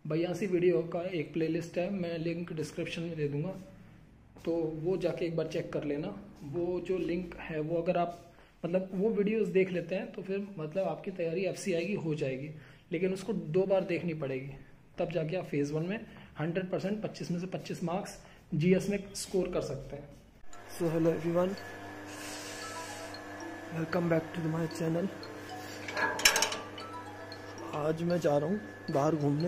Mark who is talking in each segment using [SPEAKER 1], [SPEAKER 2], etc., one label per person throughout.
[SPEAKER 1] 82 video का एक playlist है, मैं लिंक डिस्क्रिप्शन में दे दूंगा, तो वो जाके एक बार चेक कर लेना। वो जो लिंक है वो अगर आप मतलब वो वीडियोस देख लेते हैं तो फिर मतलब आपकी तैयारी FCI की हो जाएगी, लेकिन उसको 2 बार देखनी पड़ेगी, तब जाके आप फेज़ 1 में 100% 25 में से 25 मार्क्स GS में स्कोर कर सकते हैं।
[SPEAKER 2] So hello everyone, welcome back to my channel. आज मैं जा रहा हूँ बाहर घूमने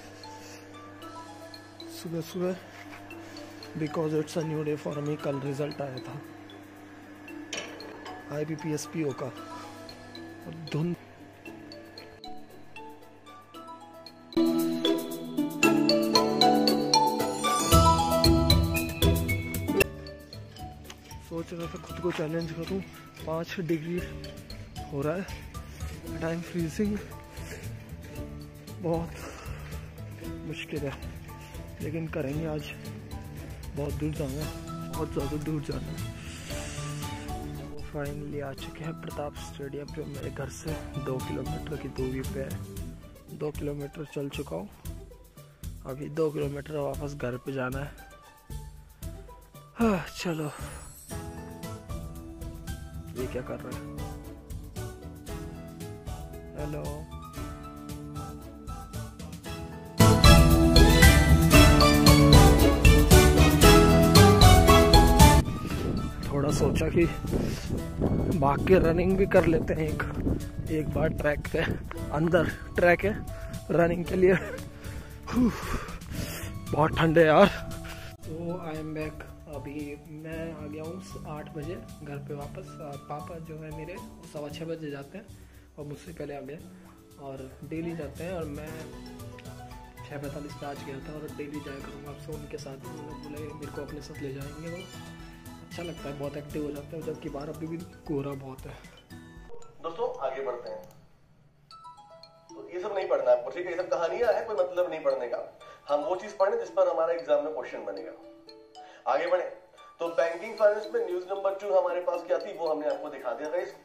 [SPEAKER 2] सुबह सुबह, because it's a new day for me. कल रिजल्ट आया था IBPS PO का, और धुंध सोच रहा था खुद को चैलेंज करूं। 5 डिग्री हो रहा है, टाइम फ्रीजिंग, बहुत मुश्किल है, लेकिन करेंगे। आज बहुत दूर जाना है, बहुत ज़्यादा दूर जाना है। फाइनली आ चुके हैं प्रताप स्टेडियम, जो मेरे घर से 2 किलोमीटर की दूरी पे है। 2 किलोमीटर चल चुका हूँ, अभी 2 किलोमीटर वापस घर पे जाना है। हाँ चलो, ये क्या कर रहे हैं? हेलो, थोड़ा सोचा कि भाग के रनिंग भी कर लेते हैं एक बार ट्रैक पे। अंदर ट्रैक है रनिंग के लिए। बहुत ठंडे यार।
[SPEAKER 1] तो आई एम बैक। अभी मैं आ गया हूँ 8 बजे घर पे वापस। पापा जो है मेरे 6:15 बजे जाते हैं और मुझसे पहले आ गए, और डेली जाते हैं, और मैं 6:45 पे आज गया था और डेली जाया करूँगा आपसे उनके साथ। उन्होंने बोला मेरे को अपने साथ ले जाएंगे, तो अच्छा लगता है, बहुत एक्टिव हो जाता है, जबकि बाहर अभी भी कोहरा बहुत है।
[SPEAKER 3] दोस्तों आगे बढ़ते हैं। तो ये सब नहीं पढ़ना है, ठीक है? ये सब कहानियां हैं, कोई मतलब नहीं पढ़ने का। हम वो चीज पढ़ें जिस पर हमारा एग्जाम में क्वेश्चन बनेगा। आगे बढ़े तो बैंकिंग फाइनेंस में न्यूज नंबर 2 हमारे पास क्या थी वो हमने आपको दिखा दिया गाइस।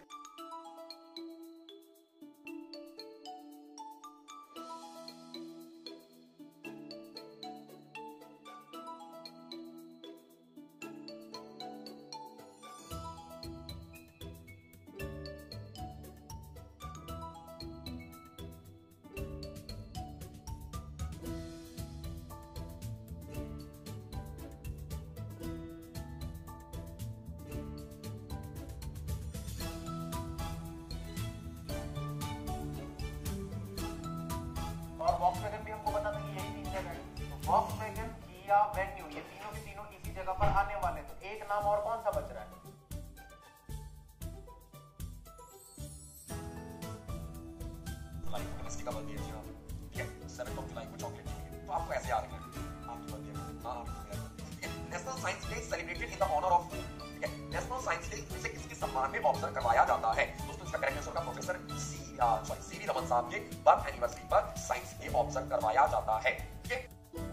[SPEAKER 3] और वॉक्सवैगन भी हमको बता दें कि यही 3 जगह है। तो वॉक्सवैगन, किया, वेन्यू, ये तीनों के तीनों इसी जगह पर आने वाले। तो एक नाम और कौन सा बच रहा है?
[SPEAKER 4] का बर्थडे है, ठीक है? 7 जुलाई को चॉकलेट देंगे, तो आपको ऐसे याद रखना आपकी बर्थडे है। National science day celebrated in the honour of, ठीक है? नेशनल साइंस डे इसे किसके सम्मान में ऑब्जर्व करवाया जाता है? दोस्तों इसका करेक्ट आंसर होगा प्रोफेसर सीवी रमन साहब के बर्थ एनिवर्सरी पर साइंस डे ऑब्जर्व करवाया जाता है, ठीक है?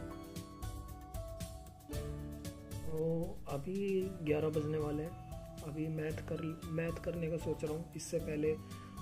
[SPEAKER 1] तो अभी 11 बजने वाले हैं। अभी मैथ करने का सोच रहा हूँ। इससे पहले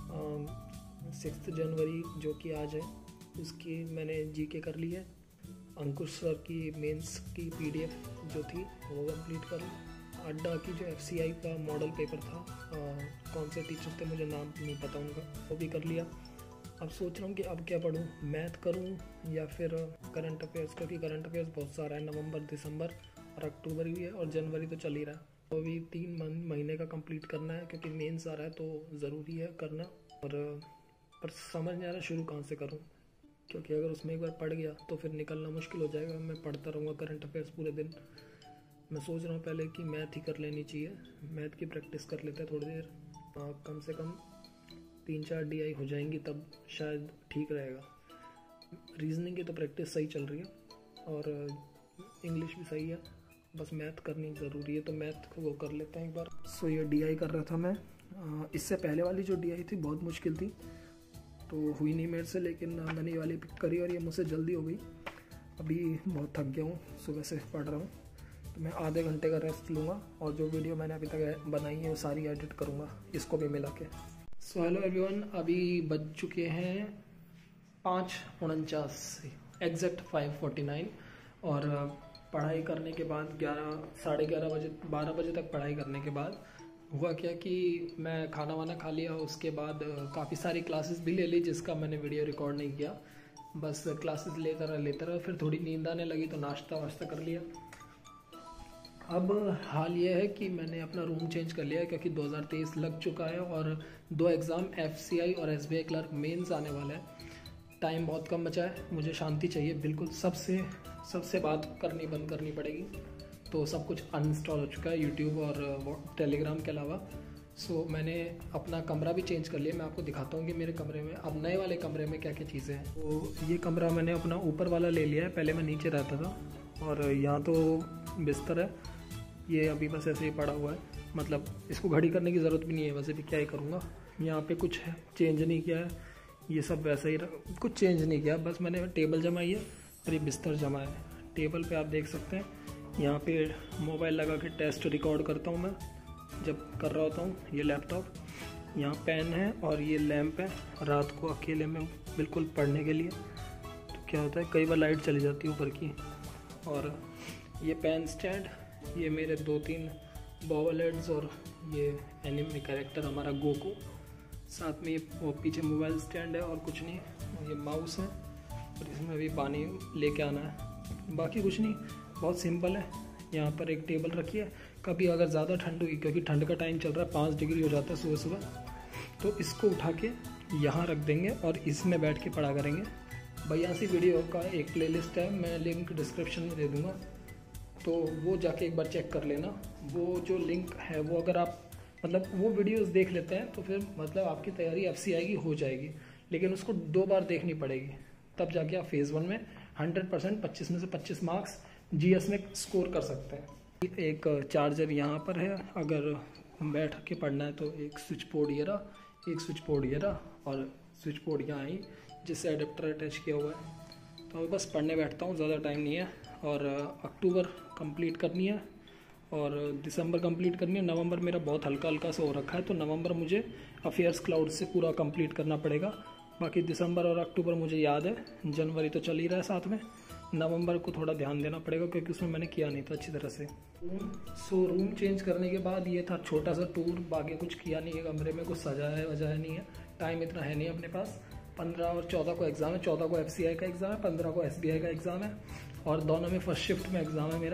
[SPEAKER 1] 6 जनवरी जो कि आज है, उसकी मैंने GK कर ली है। अंकुश सर की मेंस की PDF जो थी वो कंप्लीट कर ली। अड्डा की जो FCI का मॉडल पेपर था, कौन से टीचर थे मुझे नाम नहीं पता उनका, वो भी कर लिया। अब सोच रहा हूँ कि अब क्या पढूं, मैथ करूँ या फिर करंट अफेयर्स, क्योंकि करंट अफेयर्स बहुत सारा है। नवंबर, दिसंबर और अक्टूबर भी है, और जनवरी तो चल ही रहा है। तो अभी 3 महीने का कंप्लीट करना है, क्योंकि मेंस आ रहा है तो ज़रूरी है करना। और पर समझ नहीं आ रहा शुरू कहाँ से करूँ, क्योंकि अगर उसमें एक बार पढ़ गया तो फिर निकलना मुश्किल हो जाएगा। मैं पढ़ता रहूँगा करंट अफेयर्स पूरे दिन। मैं सोच रहा हूँ पहले कि मैथ ही कर लेनी चाहिए, मैथ की प्रैक्टिस कर लेते हैं थोड़ी देर। कम से कम 3-4 DI हो जाएंगी, तब शायद ठीक रहेगा। रीजनिंग की तो प्रैक्टिस सही चल रही है, और इंग्लिश भी सही है, बस मैथ करनी ज़रूरी है, तो मैथ को वो कर लेते हैं एक बार। सो ये DI कर रहा था मैं। इससे पहले वाली जो DI थी बहुत मुश्किल थी, तो हुई नहीं मेरे से, लेकिन मैंने ये वाली पिक करी और ये मुझसे जल्दी हो गई। अभी बहुत थक गया हूँ, सुबह से पढ़ रहा हूँ, तो मैं आधे घंटे का रेस्ट लूँगा, और जो वीडियो मैंने अभी तक बनाई है वो सारी एडिट करूँगा, इसको भी मिला के। सो हेलो एवरीवन, अभी बज चुके हैं 5:49 एग्जैक्ट 5:49 और पढ़ाई करने के बाद 11 बजे 12 बजे तक पढ़ाई करने के बाद हुआ क्या कि मैं खाना वाना खा लिया। उसके बाद काफ़ी सारी क्लासेस भी ले ली जिसका मैंने वीडियो रिकॉर्ड नहीं किया। बस क्लासेस लेता रहा फिर थोड़ी नींद आने लगी तो नाश्ता वाश्ता कर लिया। अब हाल ये है कि मैंने अपना रूम चेंज कर लिया है क्योंकि 2023 लग चुका है और 2 एग्ज़ाम FCI और SBI क्लर्क मेंस आने वाला है। टाइम बहुत कम बचा है, मुझे शांति चाहिए बिल्कुल। सबसे बात करनी बंद करनी पड़ेगी। तो सब कुछ अनइंस्टॉल हो चुका है यूट्यूब और टेलीग्राम के अलावा। सो मैंने अपना कमरा भी चेंज कर लिया। मैं आपको दिखाता हूँ कि मेरे कमरे में अब नए वाले कमरे में क्या क्या चीज़ें हैं। तो ये कमरा मैंने अपना ऊपर वाला ले लिया है, पहले मैं नीचे रहता था और यहाँ तो बिस्तर है, ये अभी बस ऐसे ही पड़ा हुआ है। मतलब इसको घड़ी करने की ज़रूरत भी नहीं है, वैसे भी क्या ही करूँगा। यहाँ पे कुछ चेंज नहीं किया है, ये सब वैसा ही कुछ चेंज नहीं किया। बस मैंने टेबल जमाई है और ये बिस्तर जमा है। टेबल पे आप देख सकते हैं, यहाँ पे मोबाइल लगा के टेस्ट रिकॉर्ड करता हूँ मैं जब कर रहा होता हूँ। ये लैपटॉप, यहाँ पेन है और ये लैंप है रात को अकेले में बिल्कुल पढ़ने के लिए। तो क्या होता है कई बार लाइट चली जाती है ऊपर की। और ये पेन स्टैंड, ये मेरे 2-3 बॉबल हेड्स और ये एनिमे कैरेक्टर हमारा गोकू। साथ में ये पीछे मोबाइल स्टैंड है और कुछ नहीं। ये माउस है और इसमें भी पानी लेके आना है, बाकी कुछ नहीं, बहुत सिंपल है। यहाँ पर एक टेबल रखी है, कभी अगर ज़्यादा ठंड हुई क्योंकि ठंड का टाइम चल रहा है, 5 डिग्री हो जाता है सुबह सुबह, तो इसको उठा के यहाँ रख देंगे और इसमें बैठ के पढ़ा करेंगे। बयासी वीडियो का एक प्लेलिस्ट है, मैं लिंक डिस्क्रिप्शन में दे दूँगा, तो वो जाके एक बार चेक कर लेना। वो जो लिंक है वो अगर आप मतलब वो वीडियोस देख लेते हैं तो फिर मतलब आपकी तैयारी FCI की हो जाएगी, लेकिन उसको 2 बार देखनी पड़ेगी, तब जाके आप फेज़ 1 में 100% 25 में से 25 मार्क्स GS में स्कोर कर सकते हैं। एक चार्जर यहाँ पर है, अगर बैठ के पढ़ना है तो एक स्विच बोर्ड ये रहा, एक स्विच बोर्ड ये रहा और स्विच बोर्ड यहाँ आई जिससे एडेप्टर अटैच किया हुआ है। तो मैं बस पढ़ने बैठता हूँ, ज़्यादा टाइम नहीं है। और अक्टूबर कंप्लीट करनी है और दिसंबर कंप्लीट करनी है। नवंबर मेरा बहुत हल्का सा हो रखा है, तो नवंबर मुझे अफेयर्स क्लाउड से पूरा कंप्लीट करना पड़ेगा। बाकी दिसंबर और अक्टूबर मुझे याद है, जनवरी तो चल ही रहा है साथ में। नवंबर को थोड़ा ध्यान देना पड़ेगा क्योंकि उसमें मैंने किया नहीं था अच्छी तरह से। सो रूम चेंज करने के बाद ये था छोटा सा टूर, बाकी कुछ किया नहीं है, कमरे में कुछ सजाया वजाया नहीं है, टाइम इतना है नहीं अपने पास। 15 और 14 को एग्ज़ाम है, 14 को FCI का एग्ज़ाम है, 15 को SBI का एग्ज़ाम है और दोनों में फर्स्ट शिफ्ट में एग्ज़ाम है मेरा।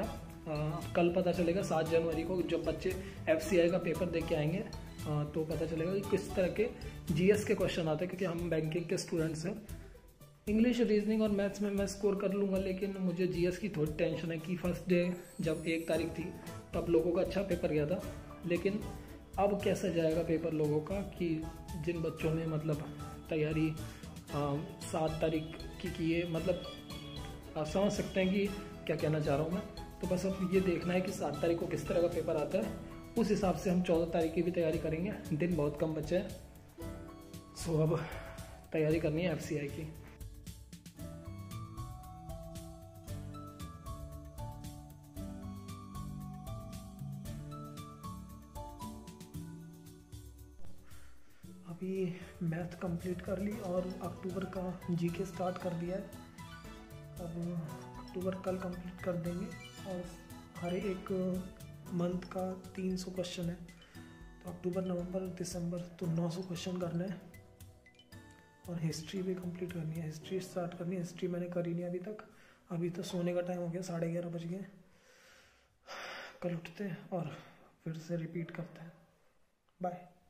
[SPEAKER 1] कल पता चलेगा 7 जनवरी को जब बच्चे FCI का पेपर दे के आएंगे तो पता चलेगा कि किस तरह के GS के क्वेश्चन आते हैं, क्योंकि हम बैंकिंग के स्टूडेंट्स हैं। इंग्लिश, रीजनिंग और मैथ्स में मैं स्कोर कर लूँगा, लेकिन मुझे GS की थोड़ी टेंशन है कि फर्स्ट डे जब 1 तारीख थी तब लोगों का अच्छा पेपर गया था, लेकिन अब कैसा जाएगा पेपर लोगों का कि जिन बच्चों ने मतलब तैयारी 7 तारीख की है, मतलब आप समझ सकते हैं कि क्या कहना चाह रहा हूँ मैं। तो बस अब ये देखना है कि 7 तारीख को किस तरह का पेपर आता है, उस हिसाब से हम 14 तारीख की भी तैयारी करेंगे। दिन बहुत कम बचे हैं, सो अब तैयारी करनी है FCI की। अभी मैथ कंप्लीट कर ली और अक्टूबर का GK स्टार्ट कर दिया है। अब अक्टूबर कल कंप्लीट कर देंगे और हर एक मंथ का 300 क्वेश्चन है, तो अक्टूबर, नवंबर, दिसंबर तो 900 क्वेश्चन करने हैं। और हिस्ट्री भी कंप्लीट करनी है, हिस्ट्री स्टार्ट करनी है। हिस्ट्री मैंने करी नहीं अभी तक, अभी तो सोने का टाइम हो गया, 11:30 बज गए। कल उठते हैं और फिर से रिपीट करते हैं। बाय।